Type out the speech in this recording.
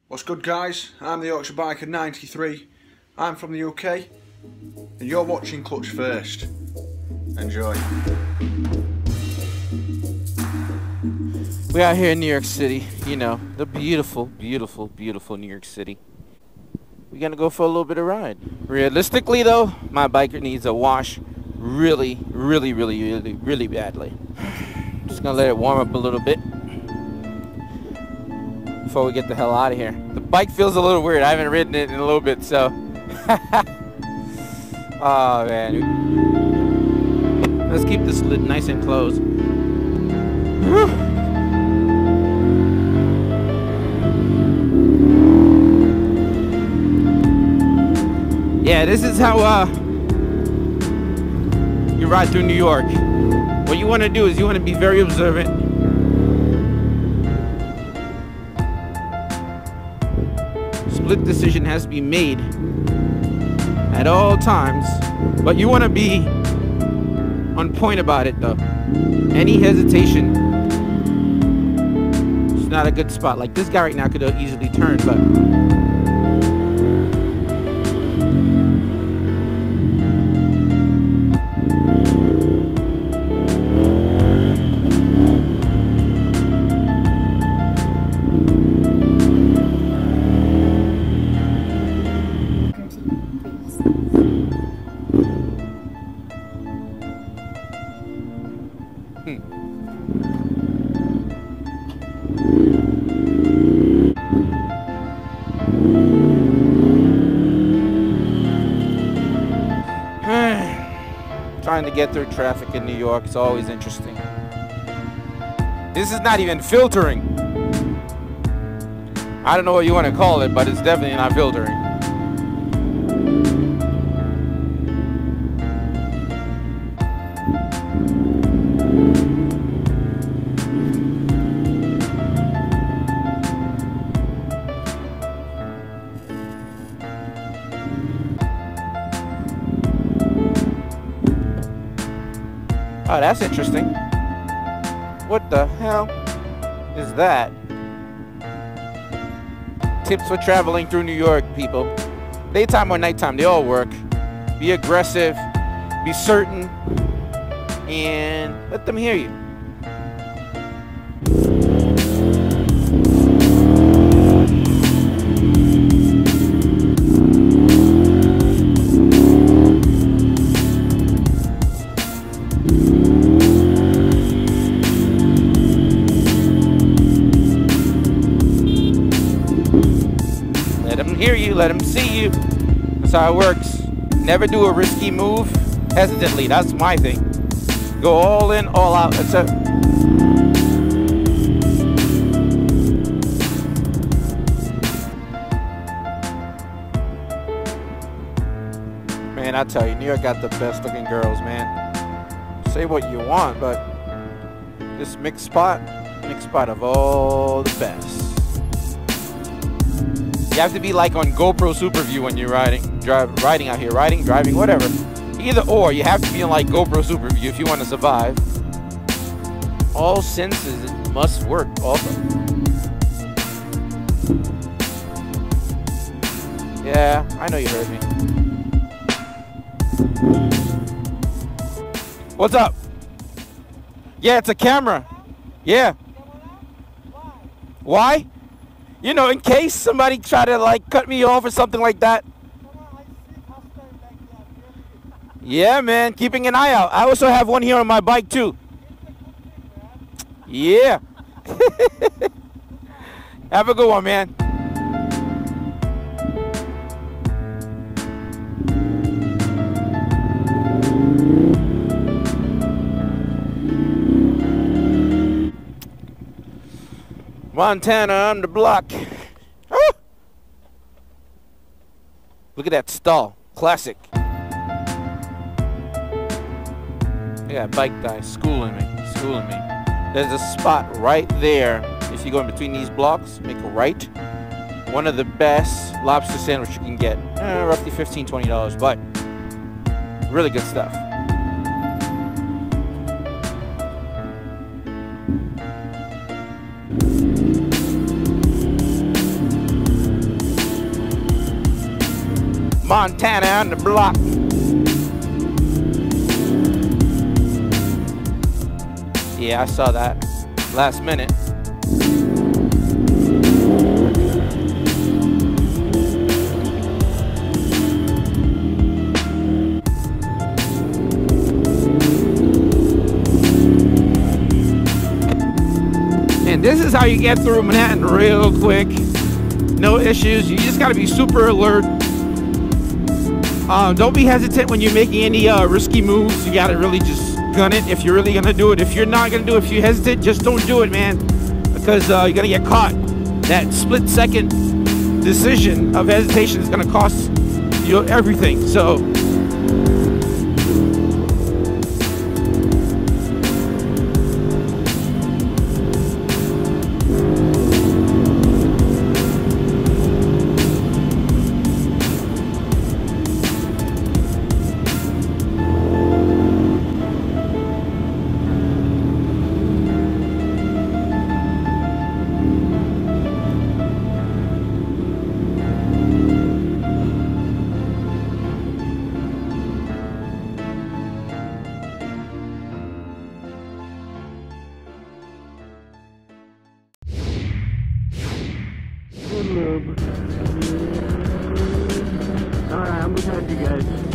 What's good, guys? I'm the Yorkshire Biker 93. I'm from the UK, and you're watching Clutch First. Enjoy. We're out here in New York City, you know, the beautiful, beautiful, beautiful New York City. We're gonna go for a little bit of ride. Realistically though, my biker needs a wash really badly. Just gonna let it warm up a little bit before we get the hell out of here. The bike feels a little weird. I haven't ridden it in a little bit, so. Oh man. Let's keep this lid nice and closed. Whew. Yeah, this is how you ride through New York. What you want to do is you want to be very observant. Split decision has to be made at all times, but you want to be on point about it though. Any hesitation, it's not a good spot. Like this guy right now could have easily turned, but trying to get through traffic in New York is always interesting. This is not even filtering. I don't know what you want to call it, but it's definitely not filtering. Oh, that's interesting. What the hell is that? Tips for traveling through New York, people. Daytime or nighttime, they all work. Be aggressive, be certain, and let them hear you. Hear you, let them see you. That's how it works. Never do a risky move hesitantly. That's my thing. Go all in, all out. That's it. Man, I tell you, New York got the best looking girls, man. Say what you want, but this mixed spot of all the best. You have to be like on GoPro Super View when you're riding out here, driving, whatever. Either or, you have to be on like GoPro Super View if you want to survive. All senses must work also. Yeah, I know you heard me. What's up? Yeah, it's a camera. Yeah. Why? You know, in case somebody try to like cut me off or something like that. Yeah, man, keeping an eye out. I also have one here on my bike too. Yeah. Have a good one, man. Montana on the block. Ah! Look at that stall. Classic. Yeah, bike guy schooling me. There's a spot right there. If you go in between these blocks, make a right. One of the best lobster sandwich you can get. Roughly $15, $20, but really good stuff. Montana on the block. Yeah, I saw that last minute. And this is how you get through Manhattan real quick. No issues. You just got to be super alert. Don't be hesitant when you're making any risky moves. You got to really just gun it if you're really going to do it. If you're not going to do it, if you hesitate, just don't do it, man. Because you're going to get caught. That split-second decision of hesitation is going to cost you everything. So Alright, I'm looking at you guys.